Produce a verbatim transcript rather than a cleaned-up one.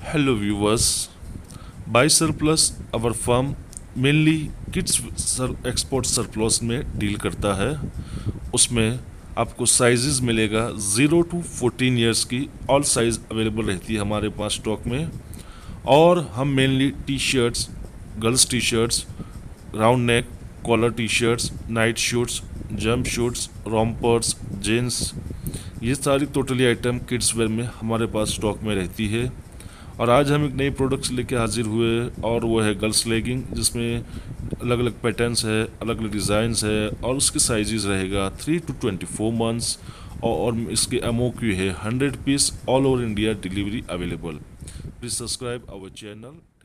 Hello viewers, Buy Surplus our firm mainly kids sir export surplus में deal करता है। उसमें आपको साइजेस मिलेगा ज़ीरो टू फोर्टीन ईयर्स की ऑल साइज़ अवेलेबल रहती है हमारे पास स्टॉक में। और हम mainly T shirts, girls T shirts, round neck collar T shirts, night suits, jump suits, rompers, jeans, ये सारी टोटली आइटम किड्स वेयर में हमारे पास स्टॉक में रहती है। और आज हम एक नई प्रोडक्ट्स लेके हाजिर हुए और वो है गर्ल्स लेगिंग, जिसमें अलग अलग पैटर्न्स है, अलग अलग डिज़ाइंस है और उसके साइजेस रहेगा three to twenty four months. और इसके एम ओ क्यू है hundred piece, all over India delivery available. Please subscribe our channel.